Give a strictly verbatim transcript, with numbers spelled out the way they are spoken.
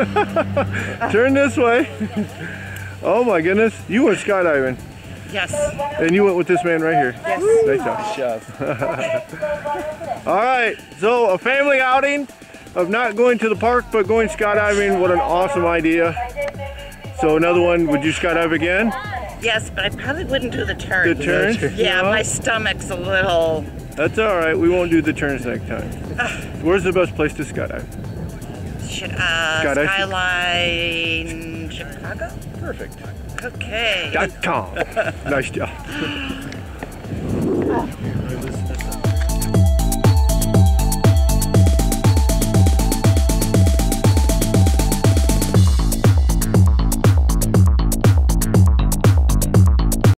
Turn this way. Oh my goodness, you went skydiving. Yes. And you went with this man right here. Yes. Nice job. All right, so a family outing of not going to the park but going skydiving. What an awesome idea. So another one, would you skydive again? Yes, but I probably wouldn't do the turns. The turns? Yeah, No? my stomach's a little... That's all right, we won't do the turns next time. Where's the best place to skydive? Should, uh, Skydive? Skyline Chicago? Perfect. Okay. Dot com. Nice job.